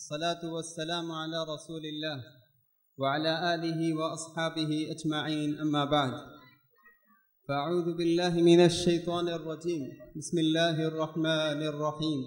والصلاة والسلام على رسول الله وعلى آله وأصحابه أجمعين أما بعد فأعوذ بالله من الشيطان الرجيم بسم الله الرحمن الرحيم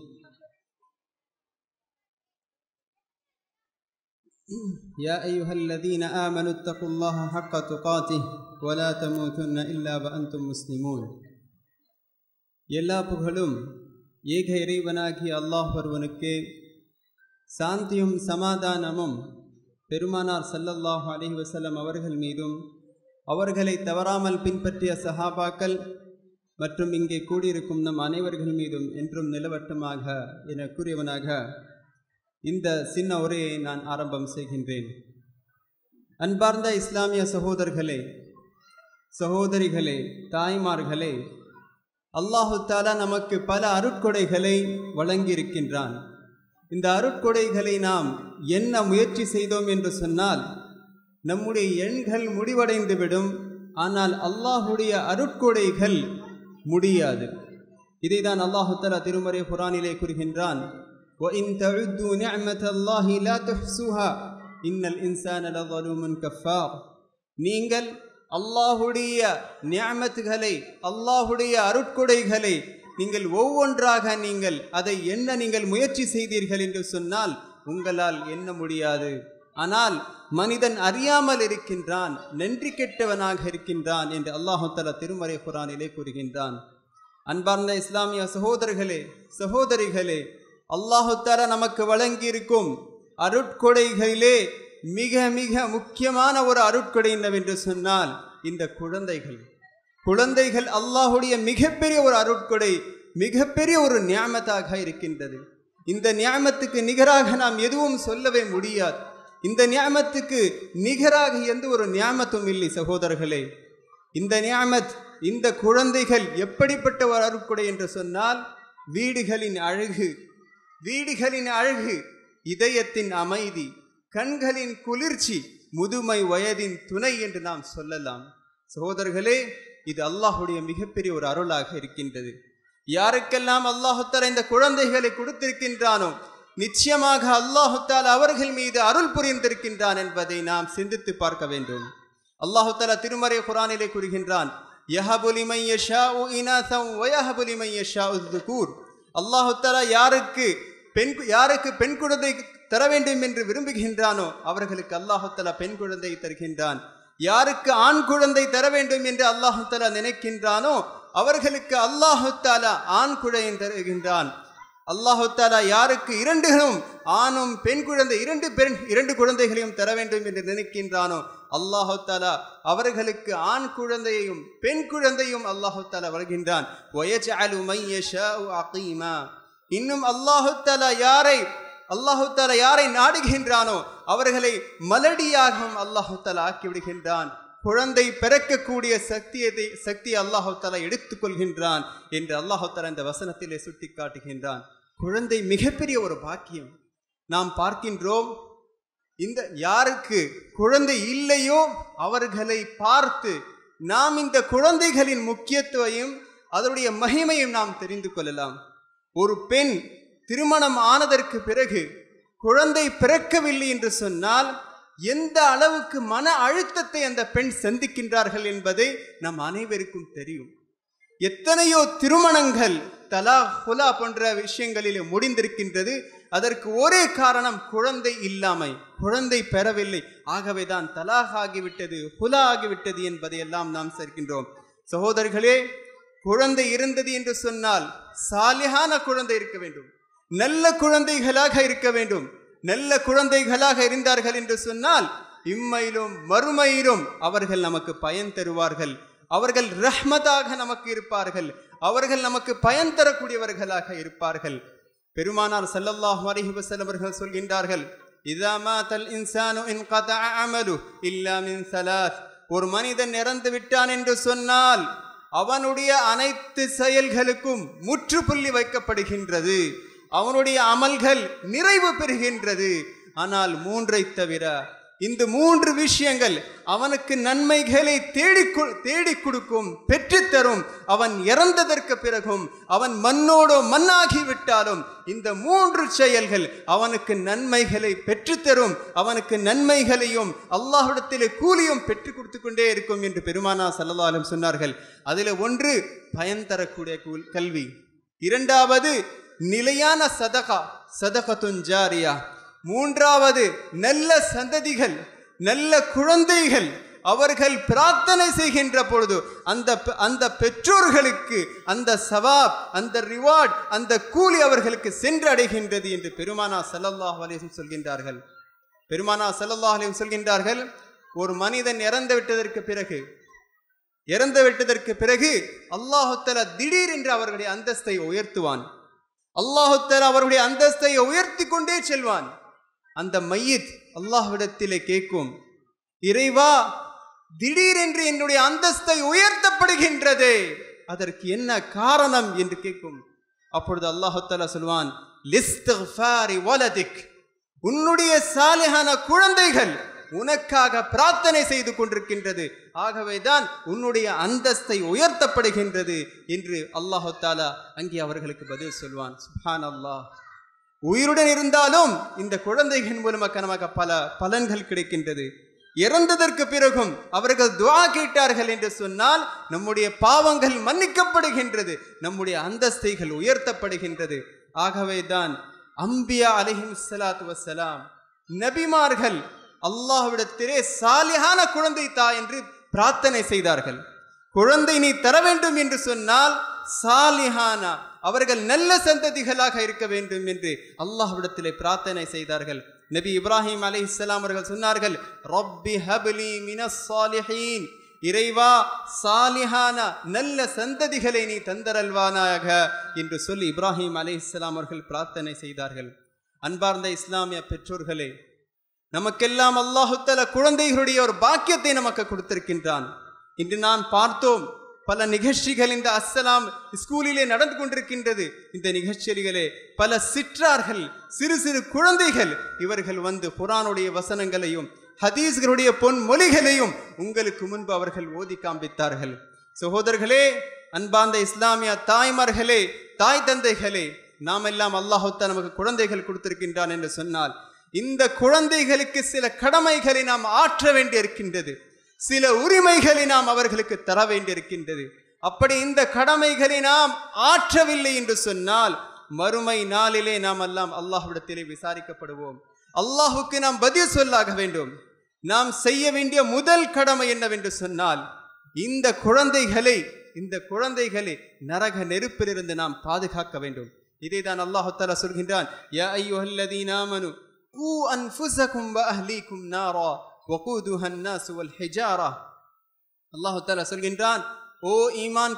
يا أيها الذين آمنوا اتقوا الله حق تقاته ولا تموتن إلا وأنتم مسلمون எல்லா புகழும் ஏக இறைவனாகிய அல்லாஹ் ஒருவனுக்கே, சாந்தியும் சமாதானமும் பெருமானார் ஸல்லல்லாஹு அலைஹி வஸல்லம் அவர்கள் மீதும் அவர்களை தவறாமல் பின்பற்றிய சஹாபாக்கள் மற்றும் இங்கே கூடியிருக்கும் நம் அனைவர்கள் மீதும் என்றும் நிலவட்டமாக என கூறியவனாக இந்த சின்ன உரையை நான் ஆரம்பம் செய்கின்றேன். அன்பார்ந்த இஸ்லாமிய சகோதரர்களே, சகோதரிகளே, தாய்மார்களே, அல்லாஹு தஆலா நமக்கு பல அருட்கொடைகளை வழங்கியிருக்கின்றான். இந்த அருட்கொடைகளை நாம் என்ன முயற்சி செய்தோம் என்று சொன்னால் நம்முடைய எண்கள் முடிவடைந்துவிடும். ஆனால் அல்லாஹுடைய அருட்கொடைகள் முடியாது. இதைதான் அல்லாஹு தஆலா திருமறை குர்ஆனிலே கூறுகின்றான், وَإِن تَعُدُّوا نِعْمَةَ اللَّهِ لَا تُحْصُوهَا إِنَّ الْإِنسَانَ لَظَلُومٌ كَفَّارٌ. நீங்கள் அல்லாஹுடைய நிஅமத்துகளை, அல்லாஹுடைய அருட்கொடைகளை நீங்கள் ஒவ்வொன்றாக அதை நீங்கள் முயற்சி செய்தீர்கள் என்று சொன்னால் உங்களால் எண்ண முடியாது. ஆனால் மனிதன் அறியாமல் இருக்கின்றான், நன்றி கெட்டவனாக இருக்கின்றான் என்று அல்லாஹு தஆலா திருமறை குர்ஆனிலே கூறுகின்றான். அன்பார்ந்த இஸ்லாமிய சகோதரர்களே, சகோதரிகளே, அல்லாஹு தஆலா நமக்கு வழங்கியிருக்கும் அருட்கொடைகளிலே மிக மிக முக்கியமான ஒரு அருட்கொடை என்னவென்று சொன்னால் இந்த குழந்தைகள் அல்லாஹுடைய மிகப்பெரிய ஒரு அருட்கொடை, மிகப்பெரிய ஒரு நியாமத்தாக இருக்கின்றது. இந்த நியாமத்துக்கு நிகராக நாம் எதுவும் சொல்லவே முடியாது. இந்த நியாமத்துக்கு நிகராக எந்த ஒரு நியாமத்தும் இல்லை சகோதரர்களே. இந்த நியாமத், இந்த குழந்தைகள் எப்படிப்பட்ட ஒரு அருட்கொடை என்று சொன்னால் வீடுகளின் அழகு, இதயத்தின் அமைதி, கண்களின் குளிர்ச்சி, முதுமை வயதின் துணை என்று நாம் சொல்லலாம். சகோதரர்களே, இது அல்லாஹுடைய மிகப்பெரிய ஒரு அருளாக இருக்கின்றது. யாருக்கெல்லாம் அல்லாஹு தஆலா இந்த குழந்தைகளை கொடுத்திருக்கின்றானோ நிச்சயமாக அல்லாஹு தஆலா அவர்கள் மீது அருள் புரிந்திருக்கின்றான் என்பதை நாம் சிந்தித்து பார்க்க வேண்டும். அல்லாஹு தஆலா திருமறை குர்ஆனிலே கூறுகின்றான், யஹபு லிமன் யஷாஉ இனாஸன் வ யஹபு லிமன் யஷாஉ ذுகூர். அல்லாஹு தஆலா யாருக்கு பெண் குழந்தை தர வேண்டும் என்று விரும்புகின்றானோ அவர்களுக்கு அல்லாஹு தஆலா பெண் குழந்தை தருகின்றான். யாருக்கு ஆண் குழந்தை தர வேண்டும் என்று அல்லாஹு தஆலா நினைக்கின்றானோ அவர்களுக்கு அல்லாஹு தஆலா ஆண் குழந்தை தருகின்றான். அல்லாஹு தஆலா யாருக்கு இரண்டுகளும் ஆணும் பெண் குழந்தை இரண்டு குழந்தைகளையும் தர வேண்டும் என்று நினைக்கின்றானோ அல்லாஹு தஆலா அவர்களுக்கு ஆண் குழந்தையையும் பெண் குழந்தையும் அல்லாஹு தஆலா வழங்குகின்றான். வயஜஅலு மன் யஷாஉ அகீமா. இன்னும் அல்லாஹு தஆலா யாரை நாடுகின்றானோ அவர்களை மலடியாகவும் அல்லாஹு தஆலா ஆக்கிவிடுகின்றான். குழந்தை பிறக்கக்கூடிய சக்தியை அல்லாஹு தஆலா எடுத்துக்கொள்கின்றான் என்று அல்லாஹு தஆலா இந்த வசனத்திலே சுட்டி காட்டுகின்றான். குழந்தை மிகப்பெரிய ஒரு பாக்கியம். நாம் பார்க்கின்றோம், இந்த யாருக்கு குழந்தை இல்லையோ அவர்களை பார்த்து நாம் இந்த குழந்தைகளின் முக்கியத்துவத்தையும் அதனுடைய மகிமையும் நாம் தெரிந்து கொள்ளலாம். ஒரு பெண் திருமணம் ஆனதற்கு பிறகு குழந்தை பிறக்கவில்லை என்று சொன்னால் எந்த அளவுக்கு மன அழுத்தத்தை அந்த பெண் சந்திக்கின்றார்கள் என்பதை நம் அனைவருக்கும் தெரியும். எத்தனையோ திருமணங்கள் தலாக், ஹுலா போன்ற விஷயங்களிலே முடிந்திருக்கின்றது. அதற்கு ஒரே காரணம் குழந்தை இல்லாமை, குழந்தை பெறவில்லை. ஆகவேதான் தலாக் ஆகிவிட்டது, ஹுலா ஆகிவிட்டது என்பதையெல்லாம் நாம் சேர்க்கின்றோம். சகோதரர்களே, குழந்தை இருந்தது என்று சொன்னால் சாலிஹான குழந்தை இருக்க வேண்டும், நல்ல குழந்தைகளாக இருக்க வேண்டும். நல்ல குழந்தைகளாக இருந்தார்கள் என்று சொன்னால் இம்மையிலும் மறுமையிலும் அவர்கள் நமக்கு பயன் தருவார்கள். அவர்கள் ரஹ்மத்தாக நமக்கு இருப்பார்கள். அவர்கள் நமக்கு பயன் தரக்கூடியவர்களாக இருப்பார்கள். பெருமானார் ஸல்லல்லாஹு அலைஹி வஸல்லம் அவர்கள் சொல்கின்றார்கள், இதா மாத்தல் இன்சானு இன்கதஅ அமலு இல்லா மின் ஸலாஸ். ஒரு மனிதன் இறந்து விட்டான் என்று சொன்னால் அவனுடைய அனைத்து செயல்களுக்கும் முற்றுப்புள்ளி வைக்கப்படுகின்றது. அவனுடைய அமல்கள் நிறைவு பெறுகின்றது. ஆனால் மூன்றை தவிர, இந்த 3 விஷயங்கள் அவனுக்கு நன்மைகளை தேடி கொடுக்கும், பெற்றுத்தரும். அவன் இறந்ததற்கு பிறகும் அவன் மண்ணோடு மண்ணாகிவிட்டாலும் இந்த 3 செயல்கள் அவனுக்கு நன்மைகளை பெற்றுத்தரும். அவனுக்கு நன்மைகளையும் அல்லாஹ்விடத்திலே கூலியும் பெற்றுக் கொடுத்து கொண்டே இருக்கும் என்று பெருமானார் ஸல்லல்லாஹு அலைஹி வஸல்லம் சொன்னார்கள். அதில் ஒன்று பயன் தரக்கூடிய கல்வி, இரண்டாவது நிலையான சதகத்துன் ஜாரியா, மூன்றாவது நல்ல சந்ததிகள், நல்ல குழந்தைகள். அவர்கள் பிரார்த்தனை செய்கின்ற பொழுது அந்த பெற்றோர்களுக்கு அந்த சவாப், அந்த ரிவார்ட், அந்த கூலி அவர்களுக்கு சென்றடைகின்றது என்று பெருமானார் ஸல்லல்லாஹு அலைஹி வஸல்லம் சொல்கின்றார்கள். பெருமானார் ஸல்லல்லாஹு அலைஹி வஸல்லம் சொல்கின்றார்கள், ஒரு மனிதன் இறந்து விட்டதற்கு பிறகு அல்லாஹ் தஆலா திடீர் என்று அவர்களுடைய அந்தஸ்தை உயர்த்துவான். அல்லாஹ் தஆலா அவருடைய அந்தஸ்தை உயர்த்தி கொண்டே செல்வான். அந்த மையத் அல்லாஹ்விடத்திலே கேட்கும், இறைவா, திடீரென்று என்னுடைய அந்தஸ்தை உயர்த்தப்படுகின்றதே, அதற்கு என்ன காரணம் என்று கேட்கும். அப்பொழுது அல்லாஹ் தஆலா சொல்வான், லிஸ்திக்ஃபாரி வலதிக், உன்னுடைய சாலிஹான குழந்தைகள் உனக்காக பிரார்த்தனை செய்து கொண்டிருக்கின்றது, ஆகவேதான் உன்னுடைய அந்தஸ்தை உயர்த்தப்படுகின்றது என்று அல்லாஹ் தஆலா அங்கே அவர்களுக்கு பதில் சொல்வான். சுப்ஹானல்லாஹ். உயிருடன் இருந்தாலும் இந்த குழந்தைகள் மூலமாக நமக்கு பல பலன்கள் கிடைக்கின்றது. இறந்ததற்கு பிறகும் அவர்கள் துஆ கேட்டார்கள் என்று சொன்னால் நம்முடைய பாவங்கள் மன்னிக்கப்படுகின்றது, நம்முடைய அந்தஸ்தைகள் உயர்த்தப்படுகின்றது. ஆகவேதான் அம்பியா அலைஹிஸ்ஸலாத்து வஸ்ஸலாம், நபிமார்கள் அல்லாஹ்விடத்திலே சாலிஹான குழந்தை தா என்று பிரார்த்தனை செய்தார்கள். குழந்தை நீ தர வேண்டும் என்று சொன்னால் சாலிஹான, அவர்கள் நல்ல சந்ததிகளாக இருக்க வேண்டும் என்று அல்லாஹ்விடத்திலே பிரார்த்தனை செய்தார்கள். நபி இப்ராஹிம் அலைஹிஸ்ஸலாம் அவர்கள் சொன்னார்கள், ரப்பி ஹப்லி மினஸ் சாலிஹீன், இறைவா, சாலிஹான நல்ல சந்ததிகளை நீ தந்தரல்வானாக என்று சொல்லி இப்ராஹிம் அலைஹிஸ்ஸலாம் அவர்கள் பிரார்த்தனை செய்தார்கள். அன்பார்ந்த இஸ்லாமிய பெற்றோர்களே, நமக்கெல்லாம் அல்லாஹ் தஆலா குழந்தைகளுடைய ஒரு பாக்கியத்தை நமக்கு கொடுத்திருக்கின்றான். இன்று நான் பார்த்தோம், பல நிகழ்ச்சிகள் இந்த அஸ்ஸலாம் ஸ்கூலிலே நடந்து கொண்டிருக்கின்றது. இந்த நிகழ்ச்சிகளே பல சிற்றார்கள், சிறு சிறு குழந்தைகள், இவர்கள் வந்து குர்ஆனுடைய வசனங்களையும் ஹதீஸ்களுடைய பொன்மொழிகளையும் உங்களுக்கு முன்பு அவர்கள் ஓதி காண்பித்தார்கள். சகோதரர்களே, அன்பார்ந்த இஸ்லாமிய தாய்மார்களே, தாய் தந்தைகளே, நாம் எல்லாம் அல்லாஹ் தஆலா நமக்கு குழந்தைகள் கொடுத்திருக்கின்றான் என்று சொன்னால் இந்த குழந்தைகளுக்கு சில கடமைகளை நாம் ஆற்ற வேண்டியிருக்கின்றது, சில உரிமைகளை நாம் அவர்களுக்கு தர வேண்டியிருக்கின்றது. அப்படி இந்த கடமைகளை நாம் ஆற்றவில்லை என்று சொன்னால் மறுமை நாளிலே நாம் எல்லாம் அல்லாஹ்விடத்திலே விசாரிக்கப்படுவோம். அல்லாஹுக்கு நாம் பதில் சொல்லாக வேண்டும். நாம் செய்ய வேண்டிய முதல் கடமை என்னவென்று சொன்னால் இந்த குழந்தைகளை நரக நெருப்பிலிருந்து நாம் பாதுகாக்க வேண்டும். இதைதான் அல்லாஹ் தஆலா சொல்கின்றான், யா அய்யுஹல்லதீன ஆமனு கூ அன்ஃபுஸகும் வ அஹ்லீகும் நாரா வகூதுஹா அன்-நாஸ் வல் ஹிஜாரா. அல்லாஹ் தஆலா சொல்கின்றான், ஓ ஈமான்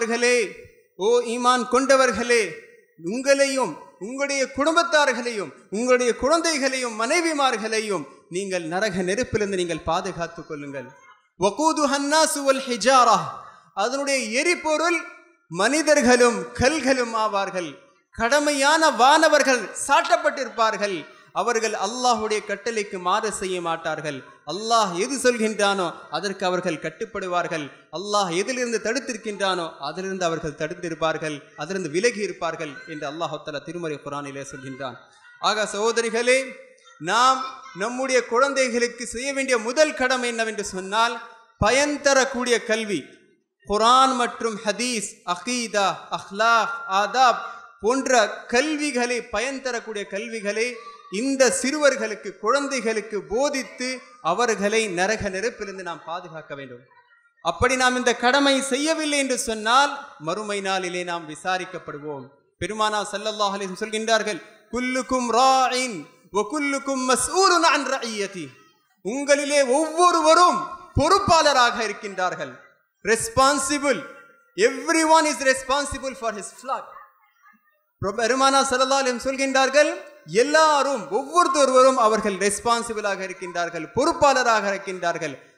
கொண்டவர்களே, உங்களையும் உங்களுடைய குடும்பத்தார்களையும் உங்களுடைய குழந்தைகளையும் மனைவிமார்களையும் நீங்கள் நரக நெருப்பிலிருந்து நீங்கள் பாதுகாத்துக் கொள்ளுங்கள். வகூதுஹா அன்-நாஸ் வல் ஹிஜாரா, அதனுடைய எரிபொருள் மனிதர்களும் கல்களும் ஆவார்கள். கடமையான வானவர்கள் சாட்டப்பட்டிருப்பார்கள். அவர்கள் அல்லாஹுடைய கட்டளைக்கு மாறு செய்ய மாட்டார்கள். அல்லாஹ் எது சொல்கின்றானோ அதற்கு அவர்கள் கட்டுப்படுவார்கள். அல்லாஹ் எதிலிருந்து தடுத்திருக்கின்றானோ அதிலிருந்து அவர்கள் தடுத்திருப்பார்கள், அதிலிருந்து விலகி இருப்பார்கள் என்று அல்லாஹ் தஆலா திருமறை குர்ஆனிலே சொல்கின்றான். ஆக சகோதரிகளே, நாம் நம்முடைய குழந்தைகளுக்கு செய்ய வேண்டிய முதல் கடமை என்னவென்று சொன்னால் பயன் தரக்கூடிய கல்வி. குர்ஆன் மற்றும் ஹதீஸ், அகீதா, அஹ்லாக், ஆதாப் போன்ற கல்விகளை, பயன் தரக்கூடிய கல்விகளை இந்த சிறுவர்களுக்கு, குழந்தைகளுக்கு போதித்து அவர்களை நரக நெருப்பிலிருந்து நாம் பாதுகாக்க வேண்டும். அப்படி நாம் இந்த கடமை செய்யவில்லை என்று சொன்னால் மறுமை நாளிலே நாம் விசாரிக்கப்படுவோம். பெருமானார் ஸல்லல்லாஹு அலைஹி வஸல்லம் சொல்கின்றார்கள், குல்லுக்கும் ராஇன் வ குல்லுக்கும் மஸ்ஊலுன் அன் ரஇயதி, உங்களிலே ஒவ்வொருவரும் பொறுப்பாளராக இருக்கின்றார்கள். Responsible, everyone is responsible for his flock. பெருமானார் ஸல்லல்லாஹு அலைஹி வஸல்லம் சொல்கின்றார்கள், எல்லாரும் ஒவ்வொருவரும் அவர்கள் ரெஸ்பான்சிபிளாக இருக்கின்றார்கள், பொறுப்பாளராக இருக்கின்றார்கள்.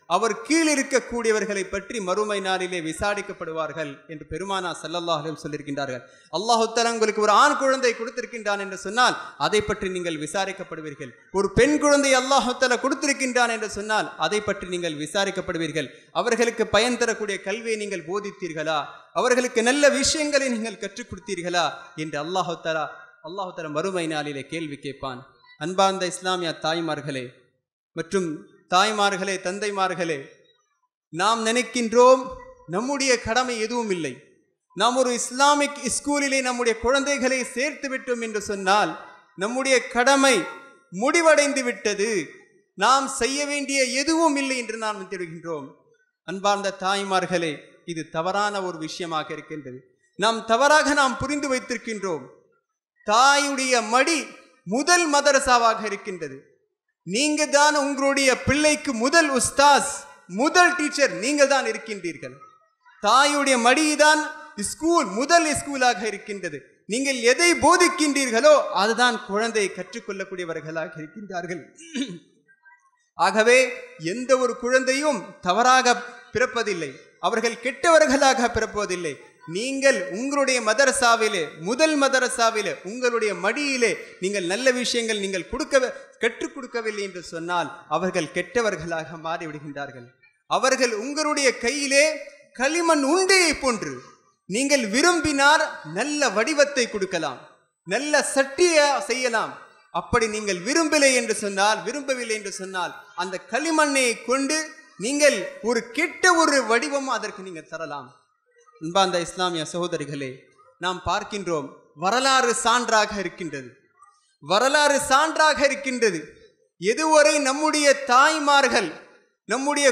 அவர் கீழ் இருக்கக்கூடியவர்களை பற்றி மறுமை நாளிலே விசாரிக்கப்படுவார்கள் என்று பெருமானா ஸல்லல்லாஹு அலைஹி வஸல்லம் சொல்லியிருக்கின்றார்கள். அல்லாஹ் தஆலா உங்களுக்கு ஒரு ஆண் குழந்தை கொடுத்திருக்கின்றான் என்று சொன்னால் அதை பற்றி நீங்கள் விசாரிக்கப்படுவீர்கள். ஒரு பெண் குழந்தை அல்லாஹ் தஆலா கொடுத்திருக்கின்றான் என்று சொன்னால் அதை பற்றி நீங்கள் விசாரிக்கப்படுவீர்கள். அவர்களுக்கு பயன் தரக்கூடிய கல்வியை நீங்கள் போதித்தீர்களா, அவர்களுக்கு நல்ல விஷயங்களை நீங்கள் கற்றுக் கொடுத்தீர்களா என்று அல்லாஹ் தஆலா மறுமை நாளிலே கேள்வி கேட்பான். அன்பார்ந்த இஸ்லாமிய தாய்மார்களே மற்றும் தாய்மார்களே, தந்தைமார்களே, நாம் நினைக்கின்றோம் நம்முடைய கடமை எதுவும் இல்லை, நாம் ஒரு இஸ்லாமிக் ஸ்கூலிலே நம்முடைய குழந்தைகளை சேர்த்து விட்டோம் என்று சொன்னால் நம்முடைய கடமை முடிவடைந்து விட்டது, நாம் செய்ய வேண்டிய எதுவும் இல்லை என்று நாம் தெரிவிக்கின்றோம். அன்பார்ந்த தாய்மார்களே, இது தவறான ஒரு விஷயமாக இருக்கின்றது. நாம் தவறாக புரிந்து வைத்திருக்கின்றோம். தாயுடைய மடி முதல் மதரசாவாக இருக்கின்றது. நீங்க தான் உங்களுடைய பிள்ளைக்கு முதல் உஸ்தாஸ், முதல் டீச்சர் நீங்கள் தான் இருக்கின்றீர்கள். தாயுடைய மடிதான் ஸ்கூல், முதல் ஸ்கூலாக இருக்கின்றது. நீங்கள் எதை போதிக்கின்றீர்களோ அதுதான் குழந்தை கற்றுக்கொள்ளக்கூடியவர்களாக இருக்கின்றார்கள். ஆகவே எந்த ஒரு குழந்தையும் தவறாக பிறப்பதில்லை, அவர்கள் கெட்டவர்களாக பிறப்பதில்லை. நீங்கள் உங்களுடைய மதரசாவிலே, முதல் மதரசாவிலே, உங்களுடைய மடியிலே நீங்கள் நல்ல விஷயங்கள் நீங்கள் கற்றுக் கொடுக்கவில்லை என்று சொன்னால் அவர்கள் கெட்டவர்களாக மாறிவிடுகின்றார்கள். அவர்கள் உங்களுடைய கையிலே களிமண் உண்டையை போன்று, நீங்கள் விரும்பினார் நல்ல வடிவத்தை கொடுக்கலாம், நல்ல சட்டியை செய்யலாம். அப்படி நீங்கள் விரும்பவில்லை என்று சொன்னால் அந்த களிமண்ணை கொண்டு நீங்கள் ஒரு கெட்ட ஒரு வடிவம் அதற்கு நீங்கள் தரலாம். அன்பார்ந்த இஸ்லாமிய சகோதரிகளே, நாம் பார்க்கின்றோம் வரலாறு சான்றாக இருக்கின்றது. எதுவரை நம்முடைய தாய்மார்கள் நம்முடைய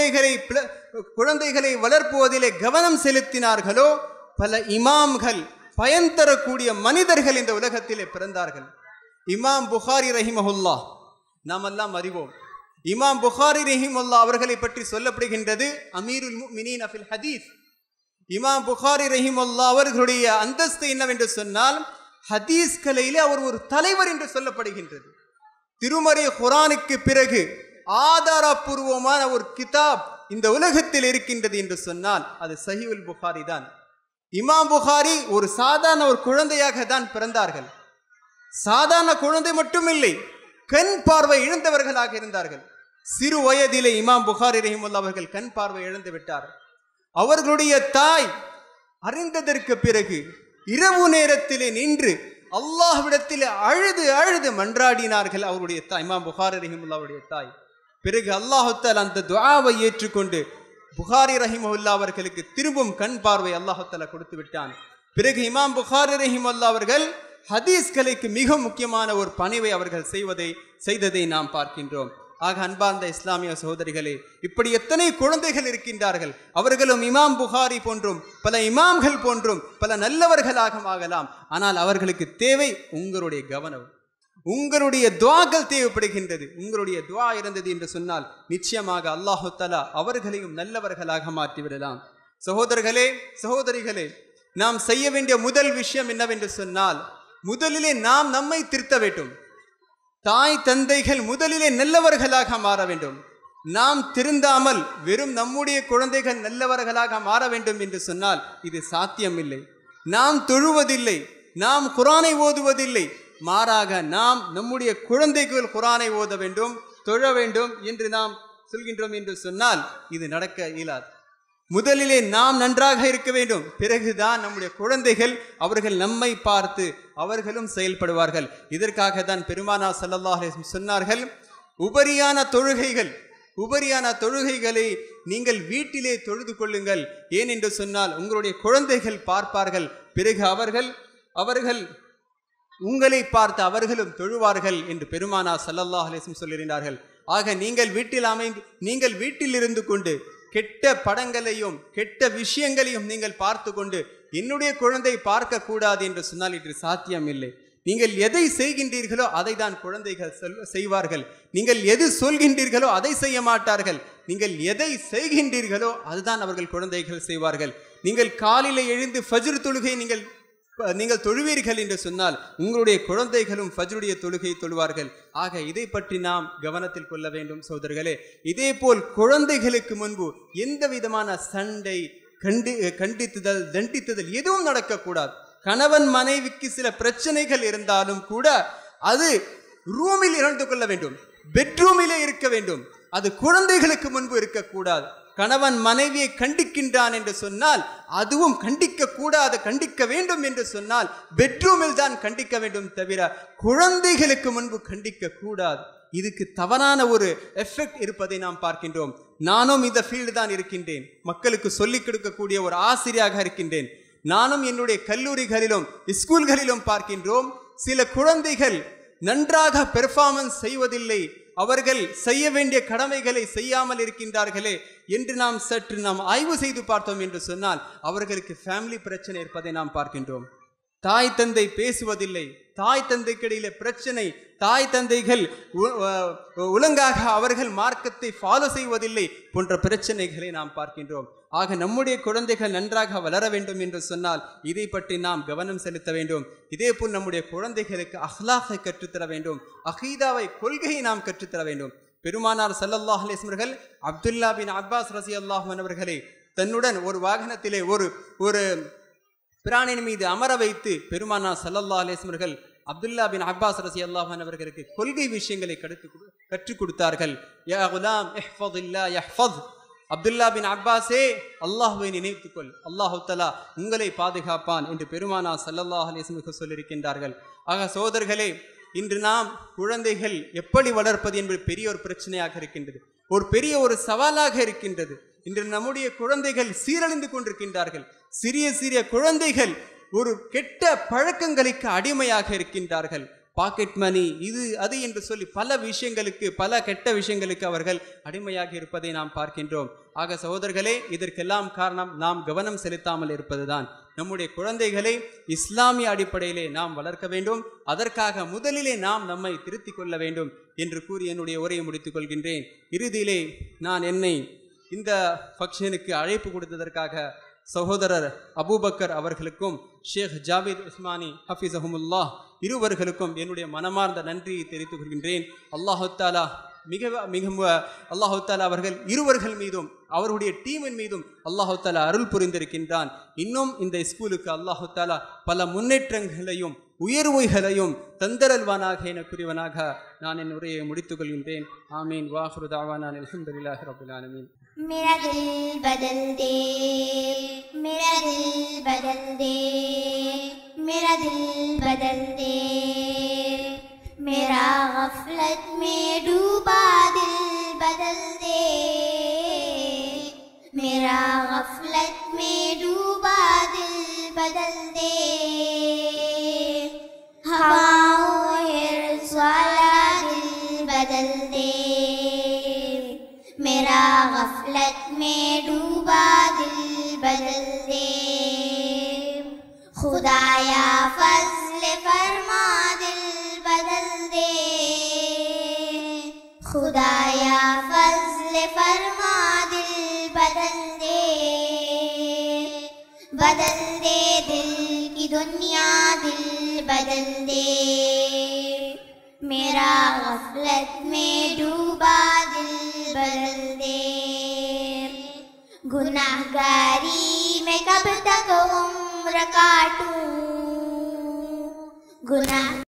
குழந்தைகளை வளர்ப்புவதிலே கவனம் செலுத்தினார்களோ பல இமாம்கள், பயன் தரக்கூடிய மனிதர்கள் இந்த உலகத்திலே பிறந்தார்கள். இமாம் புகாரி ரஹிமஹுல்லாஹ் நாம் எல்லாம் அறிவோம். இமாம் புகாரி ரஹிமஹுல்லாஹ் அவர்களை பற்றி சொல்லப்படுகின்றது அமீருல் முஃமினீன் ஃபில் ஹதீஸ். இமாம் புகாரி ரஹிமஹுல்லாஹ் அவர்களுடைய அந்தஸ்து என்னவென்று சொன்னால் ஹதீஸ் கலையிலே அவர் ஒரு தலைவர் என்று சொல்லப்படுகின்றது. திருமறை குர்ஆனுக்கு பிறகு ஆதாரபூர்வமான ஒரு கிதாப் இந்த உலகத்தில் இருக்கின்றது என்று சொன்னால் அது சஹீஹுல் புகாரி தான். இமாம் புகாரி ஒரு சாதாரண ஒரு குழந்தையாக தான் பிறந்தார்கள். சாதாரண குழந்தை மட்டுமில்லை, கண் பார்வை இழந்தவர்களாக இருந்தார்கள். சிறு வயதிலே இமாம் புகாரி ரஹிமஹுல்லாஹ் அவர்கள் கண் பார்வை இழந்து விட்டார். அவர்களுடைய தாய் அறிந்ததற்கு பிறகு இரவு நேரத்திலே நின்று அல்லாஹ்விடத்தில் அழுது மன்றாடினார்கள் அவருடைய தாய், இமாம் புகாரி ரஹிமஹுல்லாஹ் அவருடைய தாய். பிறகு அல்லாஹ் தஆலா அந்த துஆவை ஏற்றுக்கொண்டு புகாரி ரஹிமஹுல்லாஹ் அவர்களுக்கு திரும்பும் கண் பார்வை அல்லாஹ் தஆலா கொடுத்து விட்டான். பிறகு இமாம் புகாரி ரஹிமஹுல்லாஹ் அவர்கள் ஹதீஸ் கலைக்கு மிக முக்கியமான ஒரு பணிவை அவர்கள் செய்ததை நாம் பார்க்கின்றோம். ஆக அன்பார்ந்த இஸ்லாமிய சகோதரிகளே, இப்படி எத்தனை குழந்தைகள் இருக்கின்றார்கள். அவர்களும் இமாம் புகாரி போன்றும் பல இமாம்கள் போன்றும் பல நல்லவர்களாக ஆகலாம். ஆனால் அவர்களுக்கு தேவை உங்களுடைய கவனம், உங்களுடைய துஆக்கள் தேவைப்படுகின்றது. உங்களுடைய துஆ இருந்தது என்று சொன்னால் நிச்சயமாக அல்லாஹ் தஆலா அவர்களையும் நல்லவர்களாக மாற்றிவிடலாம். சகோதரர்களே, சகோதரிகளே, நாம் செய்ய வேண்டிய முதல் விஷயம் என்னவென்று சொன்னால் முதலிலே நாம் நம்மை திருத்த வேண்டும். தாய் தந்தைகள் முதலிலே நல்லவர்களாக மாற வேண்டும். நாம் திருந்தாமல் வெறும் நம்முடைய குழந்தைகள் நல்லவர்களாக மாற வேண்டும் என்று சொன்னால் இது சாத்தியமில்லை. நாம் தொழுவதில்லை, நாம் குர்ஆனை ஓதுவதில்லை, மாறாக நாம் நம்முடைய குழந்தைகள் குர்ஆனை ஓத வேண்டும், தொழ வேண்டும் என்று நாம் சொல்கின்றோம் என்று சொன்னால் இது நடக்க இயலாது. முதலிலே நாம் நன்றாக இருக்க வேண்டும், பிறகுதான் நம்முடைய குழந்தைகள் அவர்கள் நம்மை பார்த்து அவர்களும் செயல்படுவார்கள். இதற்காக தான் பெருமானார் ஸல்லல்லாஹு அலைஹி வஸல்லம் சொன்னார்கள், உபரியான தொழுகைகளை நீங்கள் வீட்டிலே தொழுது கொள்ளுங்கள். ஏன் என்று சொன்னால் உங்களுடைய குழந்தைகள் பார்ப்பார்கள், பிறகு அவர்கள் உங்களை பார்த்து அவர்களும் தொழுவார்கள் என்று பெருமானார் ஸல்லல்லாஹு அலைஹி வஸல்லம் சொல்லியிருந்தார்கள். ஆக நீங்கள் வீட்டில் இருந்து கொண்டு கெட்ட படங்களையும் கெட்ட விஷயங்களையும் நீங்கள் பார்த்து கொண்டு என்னுடைய குழந்தை பார்க்க கூடாது என்று சொன்னால் இது சாத்தியம் இல்லை. நீங்கள் எதை செய்கின்றீர்களோ அதை தான் குழந்தைகள் செய்வார்கள். நீங்கள் எது சொல்கின்றீர்களோ அதை செய்ய மாட்டார்கள். நீங்கள் எதை செய்கின்றீர்களோ அதுதான் அவர்கள் குழந்தைகள் செய்வார்கள். நீங்கள் காலையில் எழுந்து ஃபஜ்ர் தொழுகை நீங்கள் நீங்கள் தொழுவீர்கள் என்று சொன்னால் உங்களுடைய குழந்தைகளும் ஃபஜ்ருடைய தொழுகை தொழுவார்கள். ஆக இதை பற்றி நாம் கவனத்தில் கொள்ள வேண்டும் சகோதரர்களே. இதே போல் குழந்தைகளுக்கு முன்பு எந்த விதமான சண்டை, கண்டித்துதல், தண்டித்துதல் எதுவும் நடக்கக்கூடாது. கணவன் மனைவிக்கு சில பிரச்சனைகள் இருந்தாலும் கூட அது ரூமில் இருந்து கொள்ள வேண்டும், பெட்ரூமிலே இருக்க வேண்டும். அது குழந்தைகளுக்கு முன்பு இருக்கக்கூடாது. கணவன் மனைவியை கண்டிக்கின்றான் என்று சொன்னால் அதுவும் கண்டிக்க கூடாது, கண்டிக்க வேண்டும் என்று சொன்னால் பெட்ரூமில் தான் கண்டிக்க வேண்டும், தவிர குழந்தைகளுக்கு முன்பு கண்டிக்க கூடாது. இதுக்கு தவறான ஒரு எஃபெக்ட் இருப்பதை நாம் பார்க்கின்றோம். நானும் இந்த ஃபீல்டு தான் இருக்கின்றேன், மக்களுக்கு சொல்லிக் கொடுக்கக்கூடிய ஒரு ஆசிரியராக இருக்கின்றேன். நானும் என்னுடைய கல்லூரிகளிலும் ஸ்கூல்களிலும் பார்க்கின்றோம், சில குழந்தைகள் நன்றாக பெர்ஃபார்மன்ஸ் செய்வதில்லை, அவர்கள் செய்ய வேண்டிய கடமைகளை செய்யாமல் இருக்கின்றார்களே என்று சற்று நாம் ஆய்வு செய்து பார்த்தோம் என்று சொன்னால் அவர்களுக்கு ஃபேமிலி பிரச்சனை இருப்பதை நாம் பார்க்கின்றோம். தாய் தந்தை பேசுவதில்லை, தாய் தந்தைக்கு இடையில பிரச்சனை, தாய் தந்தைகள் ஒழுங்காக அவர்கள் மார்க்கத்தை ஃபாலோ செய்வதில்லை போன்ற பிரச்சனைகளை நாம் பார்க்கின்றோம். ஆக நம்முடைய குழந்தைகள் நன்றாக வளர வேண்டும் என்று சொன்னால் இதை பற்றி நாம் கவனம் செலுத்த வேண்டும். இதே போல் நம்முடைய குழந்தைகளுக்கு அஹ்லாகை கற்றுத்தர வேண்டும், அகீதாவை, கொள்கையை நாம் கற்றுத்தர வேண்டும். பெருமானார் ஸல்லல்லாஹு அலைஹி வஸல்லம் அவர்கள் அப்துல்லா பின் அப்பாஸ் ரஸியல்லாஹு அன்ஹு அவர்களை தன்னுடன் ஒரு வாகனத்திலே ஒரு பிராணின் மீது அமர வைத்து பெருமானார் ஸல்லல்லாஹு அலைஹி வஸல்லம் அவர்கள் அப்துல்லா பின் அப்பாஸ் ரஸியல்லாஹு அன்ஹு அவர்களுக்கு கொள்கை விஷயங்களை கற்றுக் கொடுத்தார்கள். யா குலாம் இஹ்ஃபதில்லாஹ் யஹ்ஃபத், அப்துல்லா பின் அப்பாஸே அல்லாஹ்வை நினைத்துக்கொள், அல்லாஹு தஆலா உங்களை பாதுகாப்பான் என்று பெருமானார் ஸல்லல்லாஹு அலைஹி வஸல்லம் சொல்லியிருக்கின்றார்கள். ஆக சோதர்களே, இன்று நாம் குழந்தைகள் எப்படி வளர்ப்பது என்பது பெரிய ஒரு பிரச்சனையாக இருக்கின்றது, ஒரு பெரிய ஒரு சவாலாக இருக்கின்றது. இன்று நம்முடைய குழந்தைகள் சீரழிந்து கொண்டிருக்கின்றார்கள். சிறிய சிறிய குழந்தைகள் ஒரு கெட்ட பழக்கங்களுக்கு அடிமையாக இருக்கின்றார்கள். பாக்கெட் மணி, இது அது என்று சொல்லி பல விஷயங்களுக்கு, பல கெட்ட விஷயங்களுக்கு அவர்கள் அடிமையாக இருப்பதை நாம் பார்க்கின்றோம். ஆக சகோதரர்களே, இதற்கெல்லாம் காரணம் நாம் கவனம் செலுத்தாமல் இருப்பதுதான். நம்முடைய குழந்தைகளை இஸ்லாமிய அடிப்படையிலே நாம் வளர்க்க வேண்டும். அதற்காக முதலிலே நாம் நம்மை திருத்திக் கொள்ள வேண்டும் என்று கூறி என்னுடைய உரையை முடித்துக் கொள்கின்றேன். இறுதியிலே நான் என்னை இந்த ஃபங்க்ஷனுக்கு அழைப்பு கொடுத்ததற்காக சகோதரர் அபூபக்கர் அவர்களுக்கும் ஷேக் ஜாவித் உஸ்மானி ஹஃபிஸஹுமுல்லாஹ் இருவர்களுக்கும் என்னுடைய மனமார்ந்த நன்றியை தெரிவித்துக் கொள்கின்றேன். அல்லாஹு தஆலா அல்லாஹு தஆலா அவர்கள் இருவர்கள் மீதும் அவருடைய டீமின் மீதும் அல்லாஹு தஆலா அருள் புரிந்திருக்கின்றான். இன்னும் இந்த ஸ்கூலுக்கு அல்லாஹு தஆலா பல முன்னேற்றங்களையும் உயர்வுகளையும் தந்தரல்வானாக என கூறியவனாக நான் என் உரையை முடித்துக் கொள்கின்றேன். ஆமீன். வாஹிரு தஅவானா அல்ஹம்துலில்லாஹி ரப்பில் ஆலமீன். मेरा दिल बदल दे, मेरा दिल बदल दे, मेरा दिल बदल दे, मेरा गफलत में डूबा दिल बदल दे, मेरा गफलत में डूबा दिल बदल दे, हवाओं हिर्स वाला दिल बदल दे, मेरा गफलत में डूबा दिल बदल दे, खुदाया फज़्ल फरमा दिल बदल दे, खुदाया फज़्ल फरमा दिल बदल दे, बदल दे दिल की दुनिया दिल बदल दे, मेरा गफलत में डूबा दिल बदल दे, गुनाहगारी में कब तक उम्र काटूं, गुनाह